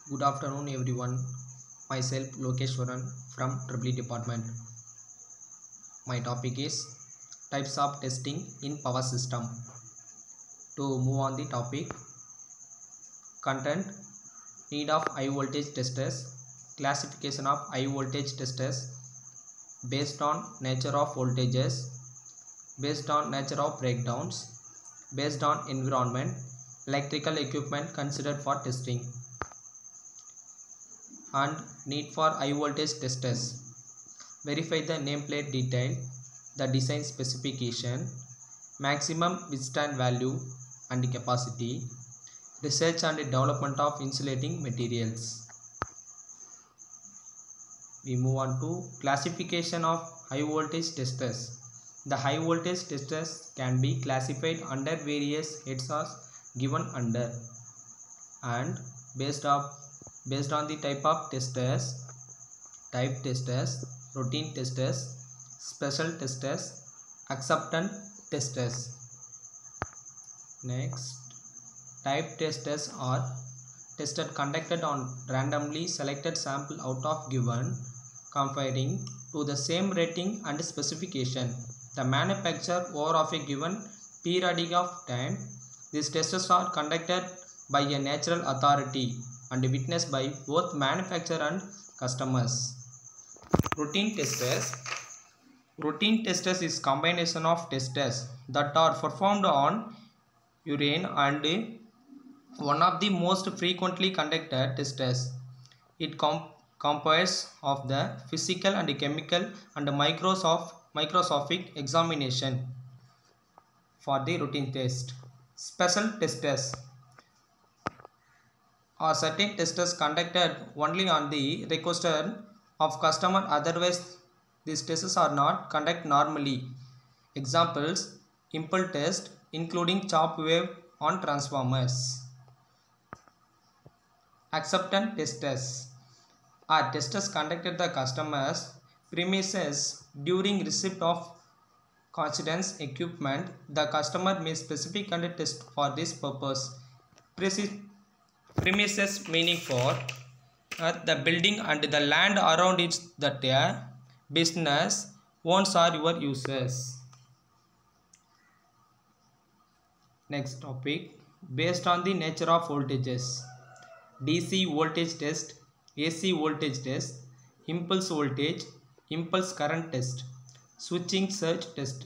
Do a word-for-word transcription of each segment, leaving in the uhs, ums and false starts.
Good afternoon, everyone. Myself Lokeshwaran from Triple E Department. My topic is types of testing in power system. To move on the topic, content, need of high voltage testers, classification of high voltage testers based on nature of voltages, based on nature of breakdowns, based on environment, electrical equipment considered for testing, and need for high voltage testers. Verify the nameplate detail, the design specification, maximum withstand value and capacity, research and development of insulating materials. We move on to classification of high voltage testers. The high voltage testers can be classified under various heads as given under, and based of based on the type of testers, type testers, routine testers, special testers, acceptance testers. Next, type testers are tested conducted on randomly selected sample out of given, conforming to the same rating and specification. The manufacturer over of a given period of time. These tests are conducted by a natural authority and witnessed by both manufacturer and customers. Routine testers. Routine testers is combination of testers that are performed on urine and one of the most frequently conducted testers. It com comprises of the physical and chemical and microsoft microscopic examination for the routine test. Special testers are certain tests conducted only on the request of customer, otherwise these tests are not conducted normally. Examples: impulse test including chop wave on transformers. Acceptance tests are tests conducted the customer's premises during receipt of coincidence equipment. The customer may specify and test for this purpose. Premises meaning for uh, the building and the land around it that a business owns or your users. Next topic, based on the nature of voltages. D C voltage test, A C voltage test, impulse voltage, impulse current test, switching surge test.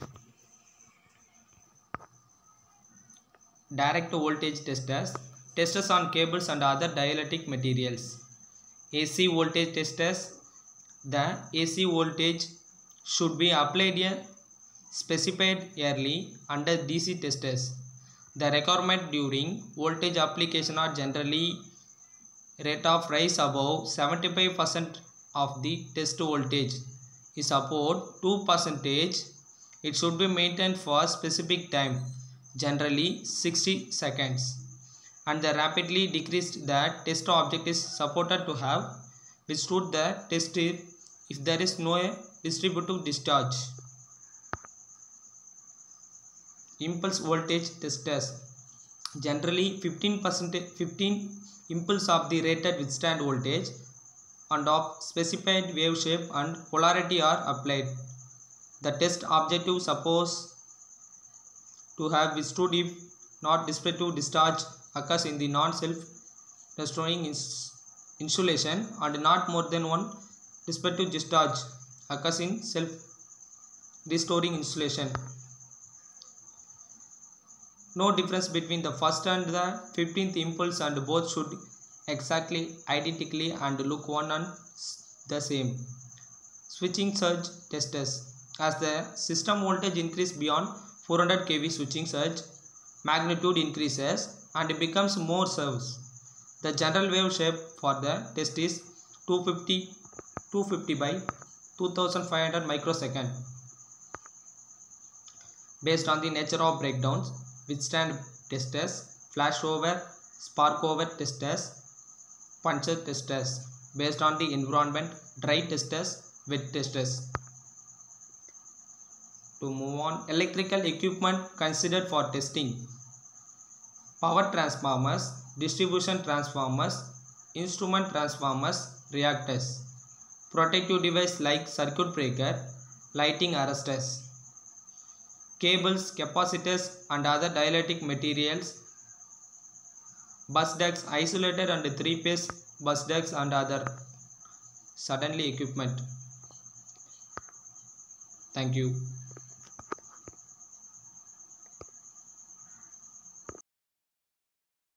Direct voltage testers, testers on cables and other dielectric materials. A C voltage testers, the A C voltage should be applied a specified early under D C testers. The requirement during voltage application are generally rate of rise above seventy-five percent of the test voltage is about two percent. It should be maintained for specific time, generally sixty seconds, and the rapidly decreased the test object is supported to have withstood the test if there is no distributive discharge. Impulse voltage testers, generally fifteen percent fifteen impulse of the rated withstand voltage and of specified wave shape and polarity are applied. The test objective supposed to have withstood if not distributive discharge occurs in the non-self restoring ins insulation and not more than one distributive discharge occurs in self restoring insulation. No difference between the first and the fifteenth impulse, and both should exactly identically and look one and the same. Switching surge testers. As the system voltage increases beyond four hundred k V switching surge, magnitude increases and becomes more surges. The general wave shape for the test is two fifty by two thousand five hundred microsecond. Based on the nature of breakdowns, withstand testers, flashover, sparkover testers, puncture testers. Based on the environment, dry testers, wet testers. To move on, electrical equipment considered for testing. Power transformers, distribution transformers, instrument transformers, reactors, protective device like circuit breaker, lighting arresters, cables, capacitors and other dielectric materials, bus ducts, isolated and three-phase bus ducts and other suddenly equipment. Thank you.